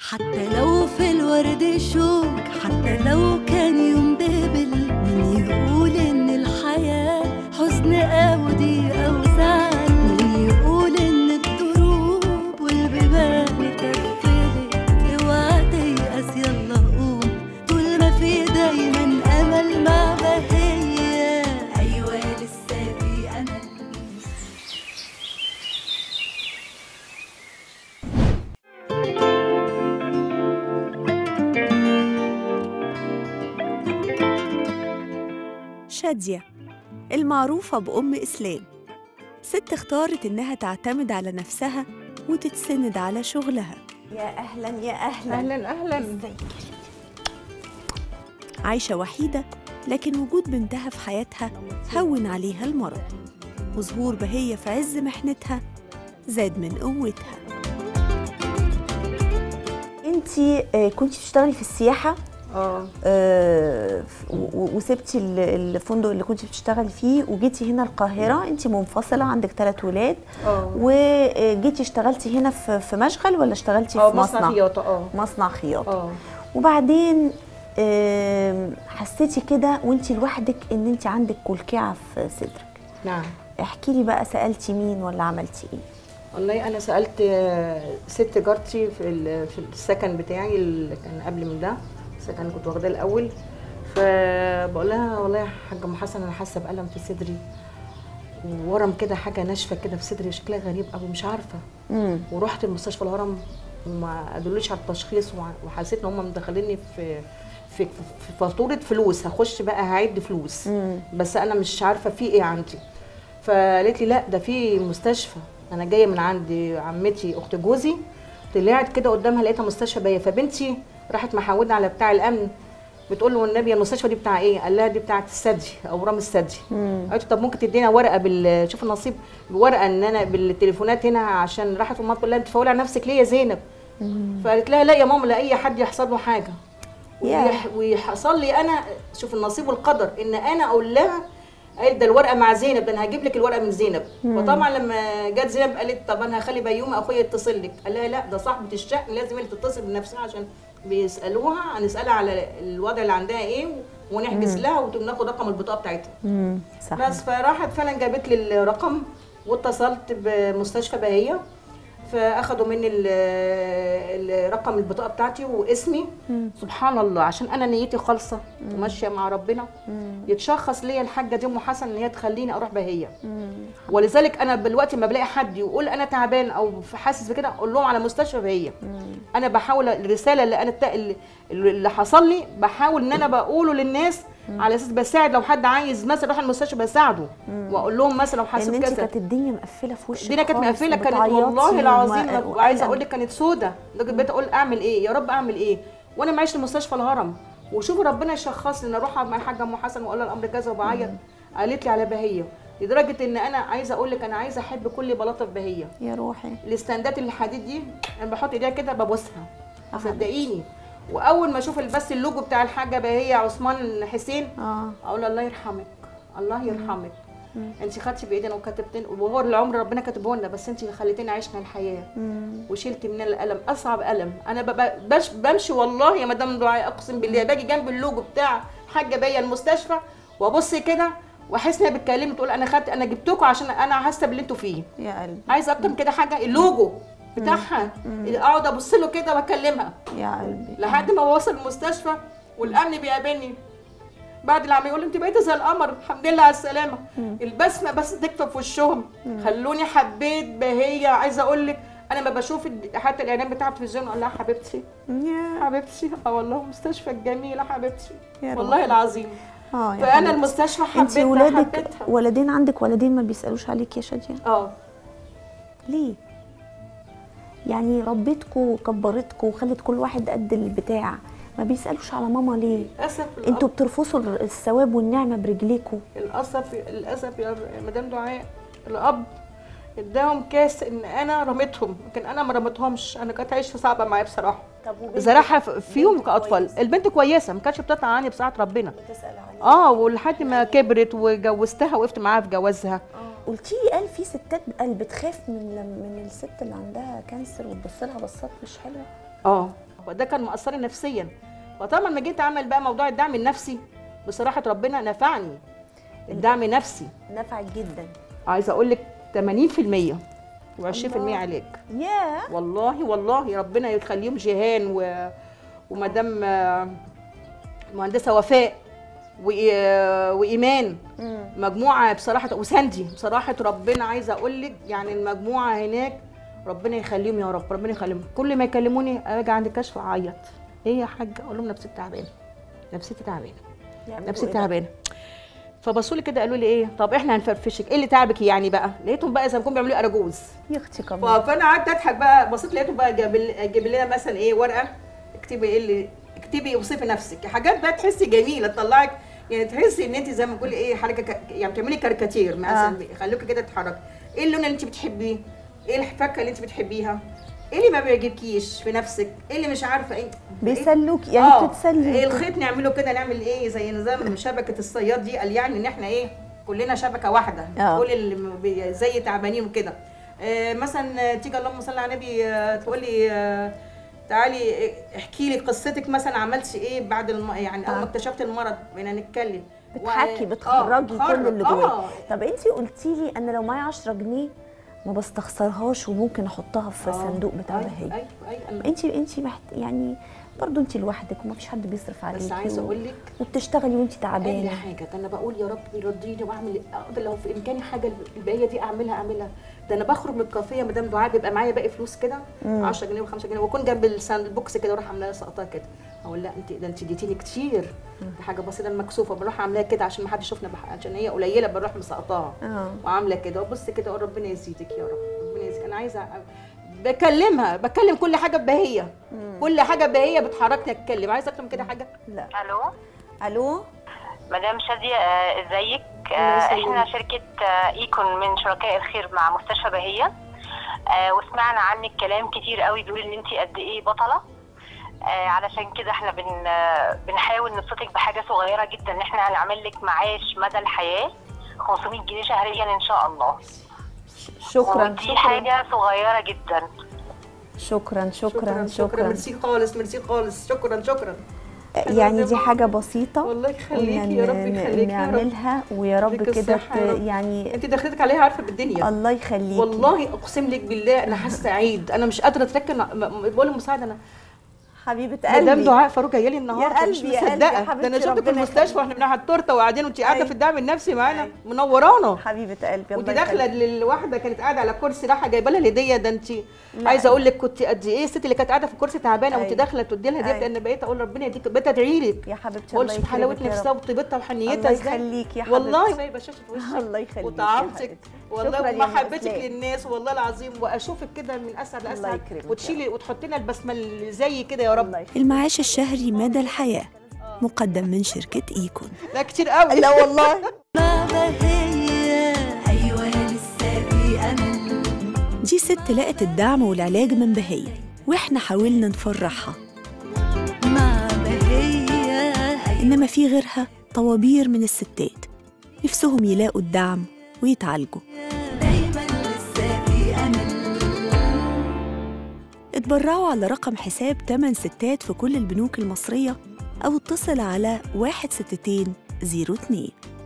حتى لو في الورد شوك، حتى لو كان يوم دبل، مين يقول ان الحياة حزن او ضيق او زعل؟ مين يقول ان الدروب والبيبان اتقفلت؟ اوعى تيأس يلا قوم، طول ما في دايما امل مع بهية. ايوه لسه في امل. شادية المعروفة بأم إسلام، ست اختارت إنها تعتمد على نفسها وتتسند على شغلها. يا أهلاً يا أهلاً. أهلاً أهلاً. ازيك؟ عايشة وحيدة، لكن وجود بنتها في حياتها هون عليها المرض، وظهور بهية في عز محنتها زاد من قوتها. انتي كنتي بتشتغلي في السياحة وسبتي الفندق اللي كنتي بتشتغلي فيه وجيتي هنا القاهرة. انتي منفصلة، عندك 3 ولاد، وجيتي اشتغلتي هنا في مشغل ولا اشتغلتي في مصنع خياطة؟ مصنع خياطة. وبعدين حسيتي كده وانتي لوحدك ان انتي عندك كلكعة في صدرك. نعم. احكي لي بقى، سألتي مين ولا عملتي ايه؟ والله انا سالت ست جارتي في السكن بتاعي اللي كان قبل من ده، السكن كنت واخداه الاول، فبقول لها والله يا حاجه ام حسن انا حاسه بالم في صدري وورم كده، حاجه ناشفه كده في صدري، شكلها غريب قوي مش عارفه. ورحت المستشفى الهرم وما قالوليش على التشخيص، وحسيت ان هم مدخليني في فاتوره فلوس، هخش بقى هعد فلوس. بس انا مش عارفه في ايه عندي. فقالت لي لا ده في مستشفى، انا جايه من عند عمتي اخت جوزي، طلعت كده قدامها لقيتها مستشفى بيه، فبنتي راحت محودنا على بتاع الامن، بتقول له والنبي المستشفى دي بتاع ايه؟ قال لها دي بتاعه الثدي، اورام الثدي. قالت طب ممكن تدينا ورقه شوف النصيب، ورقه ان انا بالتليفونات هنا، عشان راحت امها تقول لها انت فاولة على نفسك ليه يا زينب؟ فقالت لها لا يا ماما، لا اي حد يحصل له حاجه ويحصل لي انا، شوف النصيب والقدر، ان انا اقول لها قالت ده الورقه مع زينب، ده انا هجيب لك الورقه من زينب. فطبعا لما جت زينب قالت طب انا هخلي بيومه اخويا يتصل لك. قال لها لا ده صاحبه الشأن لازم هي تتصل بنفسها، عشان بيسالوها هنسالها على الوضع اللي عندها ايه ونحجز لها وناخد رقم البطاقه بتاعتها. صحيح. بس فراحت فعلا جابت لي الرقم واتصلت بمستشفى بهية، فاخدوا مني رقم البطاقه بتاعتي واسمي. سبحان الله، عشان انا نيتي خالصه وماشيه مع ربنا، يتشخص ليا الحاجه دي ام حسن ان هي تخليني اروح بهيه. ولذلك انا دلوقتي لما بلاقي حد يقول انا تعبان او حاسس بكده اقول لهم على مستشفى بهيه. انا بحاول الرساله اللي انا اللي حصل لي بحاول ان انا بقوله للناس على اساس بساعد، لو حد عايز مثلا يروح المستشفى بساعده واقول لهم مثلا لو حاسس بكذا. كذا. كانت الدنيا مقفله في وشك، الدنيا كانت مقفله، كانت والله العظيم وعايزه اقول لك كانت سودة، لدرجه بقيت اقول اعمل ايه يا رب، اعمل ايه وانا معيش لمستشفى الهرم. وشوفوا ربنا يشخصني ان اروح مع الحاجه ام حسن واقول لها الامر كذا وبعيط. قالت لي على بهيه، لدرجه ان انا عايزه اقول لك انا عايزه احب كل بلاطه في بهيه. يا روحي الاستندات الحديد دي انا بحط ايديها كده ببوسها، صدقيني. واول ما اشوف بس اللوجو بتاع الحاجه بهيه عثمان حسين اقول الله يرحمك الله يرحمك. انت خدتي بايدينا وكتبتين، وهو العمر ربنا كاتبه لنا، بس انت خليتينا عشنا الحياه وشلتي من الالم اصعب الم. انا بمشي والله يا مدام دعاء اقسم بالله باجي جنب اللوجو بتاع حاجه بهيه المستشفى وابص كده واحس انها بتكلمني تقول انا جبتكم عشان انا حاسه باللي انتوا فيه. يا قلبي عايزه اكتر من كده حاجه، اللوجو بتاعها اقعد ابص له كده واكلمها يا قلبي لحد ما اوصل المستشفى والامن بيقابلني بعد العمليه يقول لي انت بقيتي زي القمر الحمد لله على السلامه. البسمه بس تكفى في وشهم، خلوني حبيت بهيه. عايزه اقول لك انا ما بشوف حتى الاعلان بتاع التلفزيون اقول لها حبيبتي حبيبتي والله مستشفى الجميله حبيبتي والله العظيم. فانا المستشفى حبيتها. انت ولادك ولدين، عندك ولدين ما بيسالوش عليك يا شاديه؟ ليه؟ يعني ربيتكوا وكبرتكوا وخلت كل واحد قد البتاع، ما بيسالوش على ماما ليه؟ للاسف انتوا بترفصوا الثواب والنعمه برجليكوا. للاسف يا مدام دعاء الاب اداهم كاس ان انا رميتهم، لكن انا ما رميتهمش، انا كانت عيشه صعبه معايا بصراحه. بصراحه فيهم كاطفال البنت كويسه ما كانتش بتطلع عني بساعه ربنا. بتسال عليها ولحد ما كبرت وجوزتها وقفت معاها في جوازها. قلتي لي قال في ستات بتخاف من الست اللي عندها كانسر وتبص لها بصات مش حلوه. فده كان مأثرني نفسيا. فطبعا لما جيت اعمل بقى موضوع الدعم النفسي بصراحه ربنا نفعني. الدعم النفسي نفعك جدا. عايزه اقول لك 80% و20% علاج. ياه والله ربنا يخليهم جيهان ومدام مهندسه وفاء وايمان، مجموعه بصراحه، وساندي بصراحه ربنا. عايزه اقول لك يعني المجموعه هناك ربنا يخليهم يا رب، ربنا يخليهم. كل ما يكلموني اجي عند الكشف اعيط، ايه يا حاجه؟ اقول لهم نفسيتي تعبانه، نفسيتي تعبانه، نفسيتي تعبانه. فبصوا لي كده قالوا لي ايه، طب احنا هنفرفشك، ايه اللي تعبك يعني بقى؟ لقيتهم بقى زي ما يكونوا بيعملوا لي اراجوز يا اختي كمان. فانا قعدت اضحك بقى، بصيت لقيتهم بقى جايب لنا مثلا ايه ورقه، اكتبي ايه اللي اكتبي اوصفي نفسك، حاجات بقى تحسي جميله تطلعك، يعني تحسي ان انت زي ما تقولي ايه حركه يعني بتعملي كاريكاتير مثلا يخلوكي كده تتحركي. ايه اللون اللي انت بتحبيه؟ ايه الفاكهه اللي انت بتحبيها؟ ايه اللي ما بيعجبكيش في نفسك؟ ايه اللي مش عارفه ايه؟ بيسلوك يعني بتتسلي. إيه الخيط نعمله كده، نعمل ايه زي نظام شبكه الصياد دي، قال يعني ان احنا ايه كلنا شبكه واحده، كل اللي زي تعبانين وكده. مثلا تيجي اللهم صل على النبي تقول لي تعالي احكي لي قصتك مثلا، عملتي ايه بعد يعني اول ما اكتشفت المرض، بقينا نتكلم بتحكي بتخرجي كل اللي جواكي. طب انت قلتي لي انا لو معايا 10 جنيه ما بستخسرهاش وممكن احطها في صندوق بتاع بهية. انت يعني برضه انت لوحدك ومفيش حد بيصرف عليكي، بس عايزه اقول لك وبتشتغلي وانت تعبانه. اي حاجه ده انا بقول يا رب يرضيني واعمل اقدر لو في امكاني حاجه الباقيه دي اعملها. ده انا بخرج من الكافيه مدام دعاء بيبقى معايا باقي فلوس كده 10 جنيه و5 جنيه، واكون جنب البوكس كده اروح عاملاها سقطها كده، اقول لا انت اديتيني كتير، دي حاجه بسيطه المكسوفه بروح عاملاها كده عشان ما حدش يشوفنا، عشان هي قليله بروح مسقطاها وعامله كده وبص كده اقول ربنا يزيدك يا رب، ربنا يزيدك. انا عايزه بكلم كل حاجه بهيه، كل حاجه بهيه بتحركني اتكلم. عايزه اكتر من كده حاجه؟ لا. الو مدام شاديه، ازيك؟ احنا شركه ايكون من شركاء الخير مع مستشفى بهيه، وسمعنا عنك كلام كتير قوي بيقول ان انت قد ايه بطله، علشان كده احنا بنحاول نبسطك بحاجه صغيره جدا، ان احنا هنعمل لك معاش مدى الحياه 500 جنيه شهريا ان شاء الله. شكرا. دي حاجه صغيره جدا. شكرا. ميرسي خالص. شكرا. يعني دي حاجه بسيطه والله يخليكي يا رب يخليكي نعملها ويا رب كده يعني انت دخلتك عليها عارفه بالدنيا. الله يخليكي والله اقسم لك بالله انا حاسه سعيد، انا مش قادره اتركن، بقول المساعده انا حبيبه قلبي مدام دعاء فاروق جايه لي النهارده مش مصدقه، ده انا شفتك في المستشفى واحنا بناخد التورته وقاعدين وانت قاعده في الدعم النفسي معانا منورانا حبيبه قلبي. وانت داخله للواحده كانت قاعده على كرسي رايحه جايبه لها الهديه، ده انت عايزه اقول لك كنت قد ايه الست اللي كانت قاعده في الكرسي تعبانه وانت داخله تدي لها هديه، لان بقيت اقول ربنا يديك، بقيت ادعي لك يا حبيبتي قولش بحلاوه نفسها وطيبتها وحنيتها الله يخليك يا حبيبتي والله ما بشاشه وشك الله يخليك وطعامتك والله ومحبتك للناس والله العظيم، واشوفك كده من اسعد لاسعد وتشيلي وتحطي لنا البسمه اللي زي كده يا رب. المعاش الشهري مدى الحياه مقدم من شركه ايكون. لا كتير قوي. لا والله مع بهية أيوة لسه في أمل. دي ست لقت الدعم والعلاج من بهية واحنا حاولنا نفرحها، مع بهية انما في غيرها طوابير من الستات نفسهم يلاقوا الدعم ويتعالجوا. دايما لسه في أمل. اتبرعوا على رقم حساب 8 ستات في كل البنوك المصرية أو اتصل على 16202.